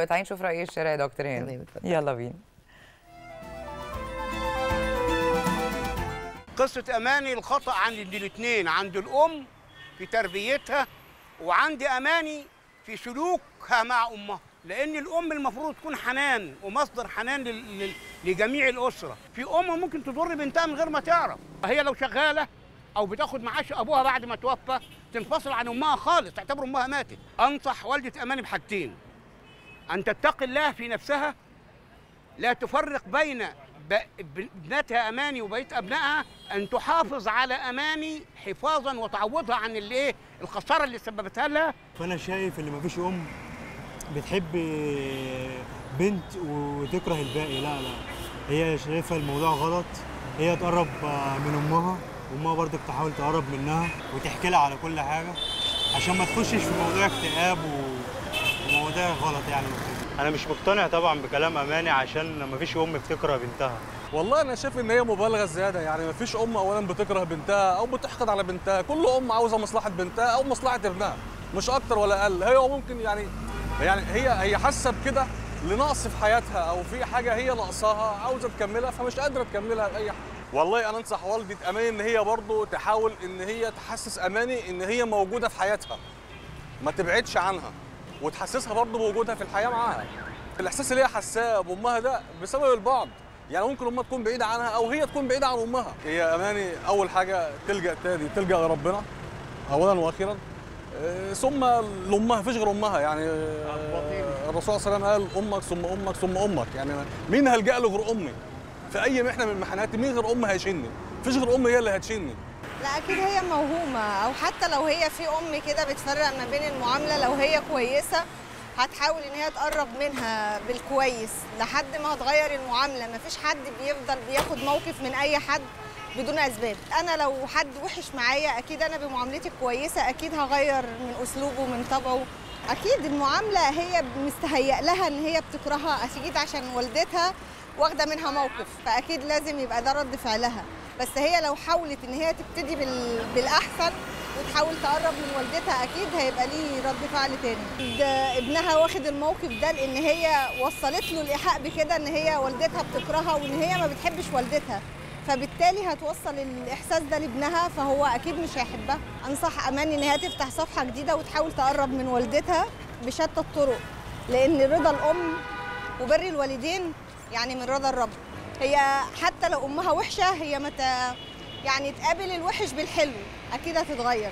تعالي نشوف رأي الشارع يا دكتور هاني. تمام، اتفضل. يلا بينا. قصة أماني الخطأ عند الاثنين، عند الأم في تربيتها وعند أماني في سلوكها مع أمها، لأن الأم المفروض تكون حنان ومصدر حنان لجميع الأسرة. في أم ممكن تضر بنتها من غير ما تعرف، هي لو شغالة أو بتاخد معاش أبوها بعد ما توفى تنفصل عن أمها خالص، تعتبر أمها ماتت. أنصح والدة أماني بحاجتين: أن تتقي الله في نفسها، لا تفرق بين ابنتها أماني وبقية أبنائها، أن تحافظ على أماني حفاظاً وتعوضها عن الخسارة اللي سببتها لها. فأنا شايف إن مفيش أم بتحب بنت وتكره الباقي، لا هي شايفة الموضوع غلط، هي تقرب من أمها وأمها برضك تحاول تقرب منها وتحكي لها على كل حاجة عشان ما تخشش في موضوع اكتئاب ومواضيع غلط يعني. أنا مش مقتنع طبعا بكلام أماني عشان مفيش أم بتكره بنتها. والله أنا شايف إن هي مبالغة زيادة، يعني مفيش أم أولاً بتكره بنتها أو بتحقد على بنتها، كل أم عاوزة مصلحة بنتها أو مصلحة ابنها، مش أكتر ولا أقل. هي ممكن يعني هي حاسة بكده لنقص في حياتها أو في حاجة هي ناقصاها عاوزة تكملها فمش قادرة تكملها بأي حاجة. والله أنا أنصح والدة أماني إن هي برضه تحاول إن هي تحسس أماني إن هي موجودة في حياتها، ما تبعدش عنها وتحسسها برضه بوجودها في الحياة معاها. الإحساس اللي هي حاساه بأمها ده بسبب البعد، يعني ممكن أمها تكون بعيدة عنها أو هي تكون بعيدة عن أمها. هي أماني أول حاجة تلجأ لربنا أولاً وأخيراً، ثم لأمها، مفيش غير أمها. يعني الرسول صلى الله عليه وسلم قال: أمك ثم أمك ثم أمك، يعني مين هلجأ له غير أمي؟ في أي محنة من المحنات مين غير أمي هيشيلني؟ مفيش غير أمي هي اللي هتشيلني. لا اكيد هي موهومه، او حتى لو هي في ام كده بتفرق ما بين المعامله، لو هي كويسه هتحاول ان هي تقرب منها بالكويس لحد ما هتغير المعامله. مفيش حد بيفضل بياخد موقف من اي حد بدون اسباب. انا لو حد وحش معايا اكيد انا بمعاملتي الكويسه اكيد هغير من اسلوبه ومن طبعه. اكيد المعامله هي مستهيأ لها ان هي بتكرهها اكيد عشان والدتها واخده منها موقف، فاكيد لازم يبقى ده رد فعلها. بس هي لو حاولت ان هي تبتدي بالاحسن وتحاول تقرب من والدتها اكيد هيبقى ليه رد فعل تاني. ابنها واخد الموقف ده لان هي وصلت له الايحاء بكده ان هي والدتها بتكرهها وان هي ما بتحبش والدتها، فبالتالي هتوصل الاحساس ده لابنها، فهو اكيد مش هيحبها. انصح اماني ان هي تفتح صفحه جديده وتحاول تقرب من والدتها بشتى الطرق، لان رضا الام وبر الوالدين يعني من رضا الرب. هي حتى لو امها وحشه هي يعني تقابل الوحش بالحلو اكيد هتتغير.